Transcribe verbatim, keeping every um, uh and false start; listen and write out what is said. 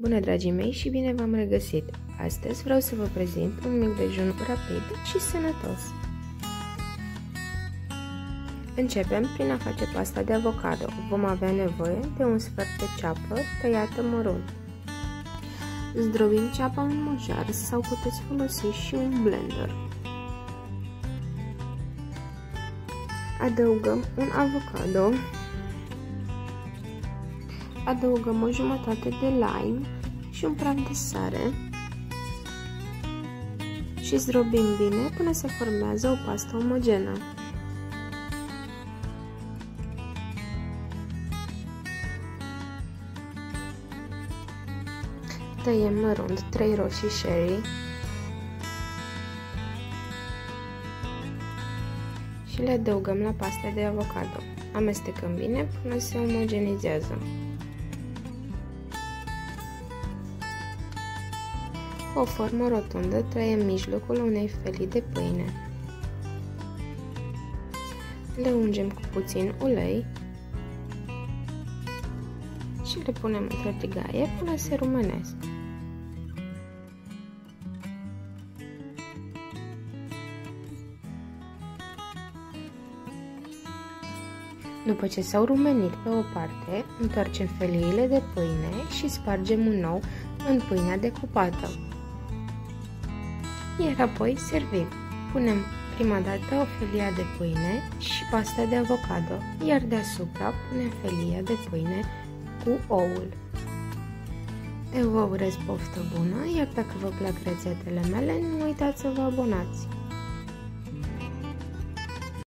Bună, dragii mei, și bine v-am regăsit! Astăzi vreau să vă prezint un mic dejun rapid și sănătos. Începem prin a face pasta de avocado. Vom avea nevoie de un sfert de ceapă tăiată mărunt. Zdrobim ceapa în mojar sau puteți folosi și un blender. Adăugăm un avocado. Adăugăm o jumătate de lime și un praf de sare și zdrobim bine până se formează o pastă omogenă. Tăiem mărunt trei roșii sherry și le adăugăm la pasta de avocado. Amestecăm bine până se omogenizează. Cu o formă rotundă trăiem mijlocul unei felii de pâine. Le ungem cu puțin ulei și le punem într-o tigaie până se rumenesc. După ce s-au rumenit pe o parte, întoarcem feliile de pâine și spargem un ou în pâinea decupată. Iar apoi servim. Punem prima dată o felia de pâine și pasta de avocado, iar deasupra punem felia de pâine cu oul. Eu vă urez poftă bună, iar dacă vă plac rețetele mele, nu uitați să vă abonați!